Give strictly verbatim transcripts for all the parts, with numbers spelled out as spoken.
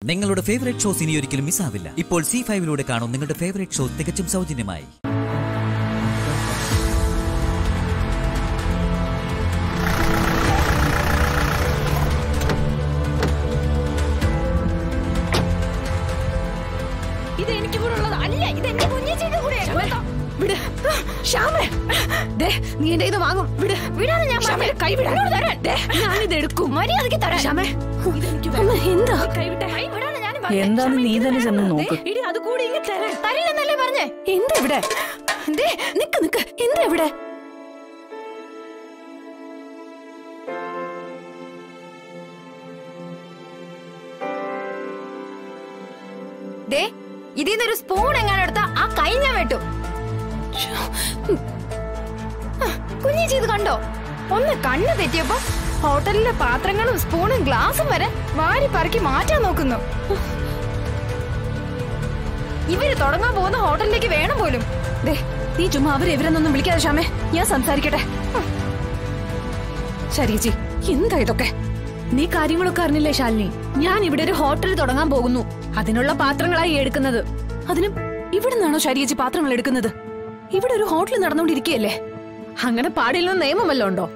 നിങ്ങളുടെ favourite shows ഇനി ഒരിക്കലും മിസ്സാവില്ല. ഇപ്പോൾ സി ഫൈവിലൂടെ കാണും നിങ്ങളുടെ ഫേവറേറ്റ് ഷോ തികച്ചും സൗജന്യമായി. ഇത് എനിക്ക് കൂടെ ഉള്ളത് അല്ല, ഇത് എന്റെ കുഞ്ഞേച്ചിയുടെ കൂടെ. നീ എന്റെ ഇത് വാങ്ങും. വിടാതെ ഞാൻ കൈ വിടാൻ ഞാനിത് എടുക്കും. മര്യാദക്ക് തരാം. എന്താ എന്താന്ന് നീ തന്നെ ചെന്ന് നോക്ക്. അത് കൂടി തരില്ലെന്നല്ലേ പറഞ്ഞേ. എന്താ ഇവിടെ? നിക്ക് നിക്ക്, എന്താ ഇവിടെ? ഇതിന്നൊരു സ്പൂൺ എങ്ങനെ എടുത്താ ആ കൈ ഞാൻ വെട്ടും. കുഞ്ഞേച്ചി ഇത് കണ്ടോ? ഒന്ന് കണ്ണ് തെറ്റിയപ്പോ ഹോട്ടലിലെ പാത്രങ്ങളും സ്പൂണും ഗ്ലാസും വരെ വാരി പറക്കി മാറ്റാൻ നോക്കുന്നു. ഇവര് തുടങ്ങാൻ പോകുന്ന ഹോട്ടലിലേക്ക് വേണം പോലും. ദേ, നീ ചുമ്മാ അവരെ ഇവരെന്നൊന്നും വിളിക്കാതെ ക്ഷമേ, ഞാൻ സംസാരിക്കട്ടെ. ശരീജി, എന്താ ഇതൊക്കെ? നീ കാര്യങ്ങളൊക്കെ അറിഞ്ഞില്ലേ ശാലിനി? ഞാൻ ഇവിടെ ഒരു ഹോട്ടൽ തുടങ്ങാൻ പോകുന്നു. അതിനുള്ള പാത്രങ്ങളായി എടുക്കുന്നത്. അതിനും ഇവിടെ നിന്നാണോ ശരീജി പാത്രങ്ങൾ എടുക്കുന്നത്? ഇവിടെ ഒരു ഹോട്ടൽ നടന്നുകൊണ്ടിരിക്കുകയല്ലേ. അങ്ങനെ പാടില്ലെന്ന് നിയമം വല്ലതും ഉണ്ടോ?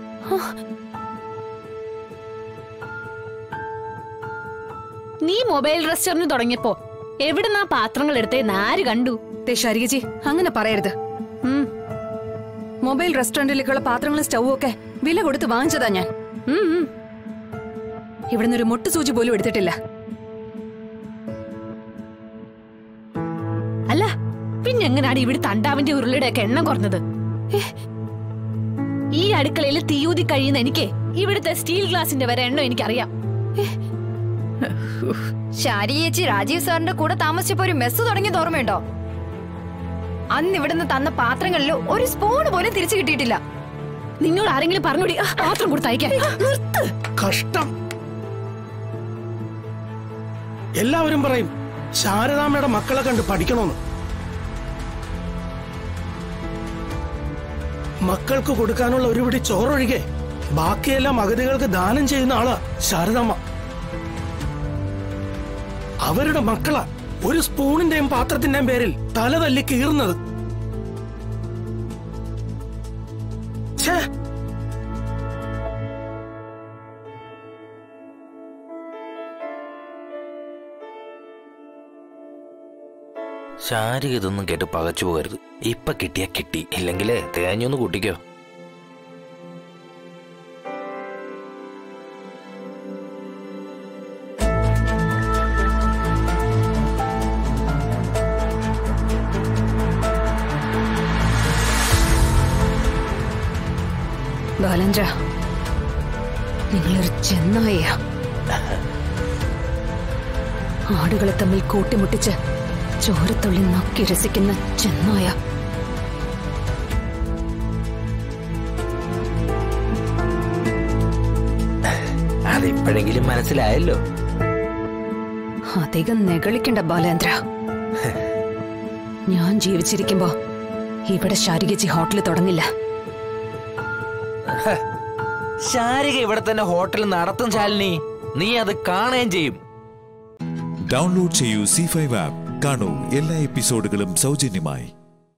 നീ മൊബൈൽ റെസ്റ്റോറന്റ് തുടങ്ങിയപ്പോ എവിടുന്നാ പാത്രങ്ങൾ എടുത്തേന്ന് ആര് കണ്ടു? ശരീജി, അങ്ങനെ പറയരുത്. മൊബൈൽ റെസ്റ്റോറന്റിലേക്കുള്ള പാത്രങ്ങളും സ്റ്റൗവും ഒക്കെ വില കൊടുത്ത് വാങ്ങിച്ചതാ ഞാൻ. ഇവിടുന്ന് ഒരു മുട്ടു സൂചി പോലും എടുത്തിട്ടില്ല. അല്ല പിന്നെ എങ്ങനെയാണ് ഇവിടെ തണ്ടാവിന്റെ ഉരുളിയുടെ ഒക്കെ എണ്ണം കുറഞ്ഞത്? ഈ അടുക്കളയിൽ തീയൂതി കഴിയുന്ന എനിക്ക് ഇവിടുത്തെ സ്റ്റീൽ ഗ്ലാസിന്റെ വരെ എണ്ണം എനിക്കറിയാം. ശാരിയേച്ചി രാജീവ് സാറിന്റെ കൂടെ താമസിച്ചപ്പോ ഒരു മെസ്സ് തുടങ്ങിയത് ഓർമ്മയുണ്ടോ? അന്ന് ഇവിടുന്ന് തന്ന പാത്രങ്ങളിൽ ഒരു സ്പൂൺ പോലും തിരിച്ചു കിട്ടിയിട്ടില്ല. നിങ്ങൾ ആരെങ്കിലും പറഞ്ഞൂടി പാത്രം കൊടുത്തയക്കാൻ. കഷ്ടം. എല്ലാവരും പറയും ശാരദാമ്മയുടെ മക്കളെ കണ്ട് പഠിക്കണമെന്ന്. മക്കൾക്ക് കൊടുക്കാനുള്ള ഒരു പിടി ചോറൊഴികെ ബാക്കിയെല്ലാം അഗതികൾക്ക് ദാനം ചെയ്യുന്ന ആളാ ശാരദാമ്മ. അവരുടെ മക്കളാ ഒരു സ്പൂണിന്റെയും പാത്രത്തിന്റെയും പേരിൽ തല തല്ലി കീറുന്നത്. ശാരിക ഇതൊന്നും കേട്ട് പകച്ചു പോകരുത്. ഇപ്പൊ കിട്ടിയാ കിട്ടി, ഇല്ലെങ്കിലേ തേഞ്ഞൊന്ന് കൂട്ടിക്കോ. ബാലചന്ദ്ര, നിങ്ങളൊരു ചെന്നായ. ആടുകളെ തമ്മിൽ കൂട്ടിമുട്ടിച്ച് ചോരത്തുള്ളി നക്കി രസിക്കുന്ന ചെന്നായ. അതിപ്പോഴെങ്കിലും മനസ്സിലായല്ലോ. അധികം നെകളിക്കണ്ട ബാലേന്ദ്ര. ഞാൻ ജീവിച്ചിരിക്കുമ്പോ ഇവിടെ ശാരികച്ചി ഹോട്ടൽ തുടങ്ങില്ല. ശാരിക ഇവിടെ തന്നെ ഹോട്ടൽ നടത്തും ശാലിനി. നീ അത് കാണുകയും ചെയ്യും. ഡൗൺലോഡ് ചെയ്യൂ സി ഫൈവ് ആപ്പ്. കാണൂ എല്ലാ എപ്പിസോഡുകളും സൗജന്യമായി.